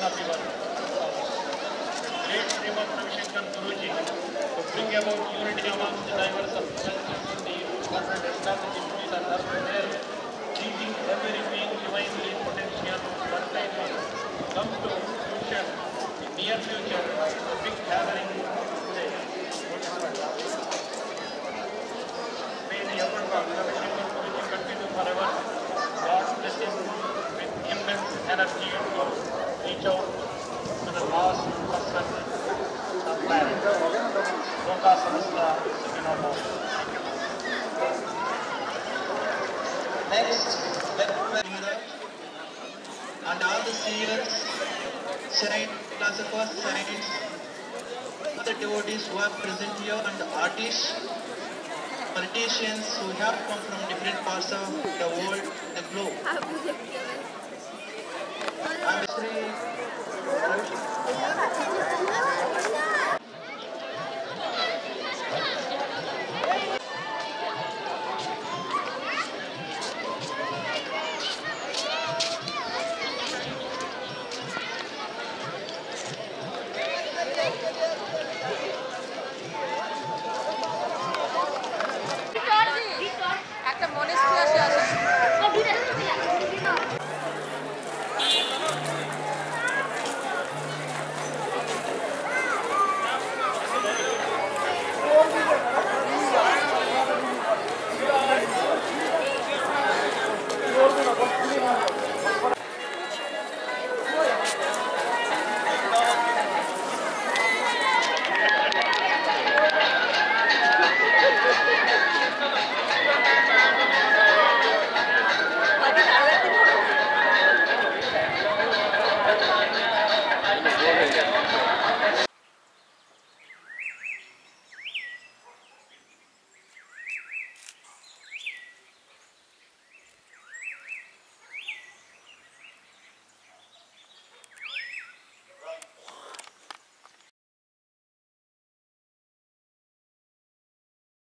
of your great Srimad Ravishankar Guruji to bring about unity amongst the diverse cultures in the world and establish peace and harmony there, teaching every being divinely potential one time come to future, near future, a big gathering today. May the effort of Ravishankar Guruji continue forever. God bless him with immense energy to reach out to the last person of the planet. Loka Samasta Sukhino Bhavantu. Next, let and all the seers, saints, philosophers, saints, the devotees who are present here, and the artists, politicians who have come from different parts of the world, the globe. I'm Sri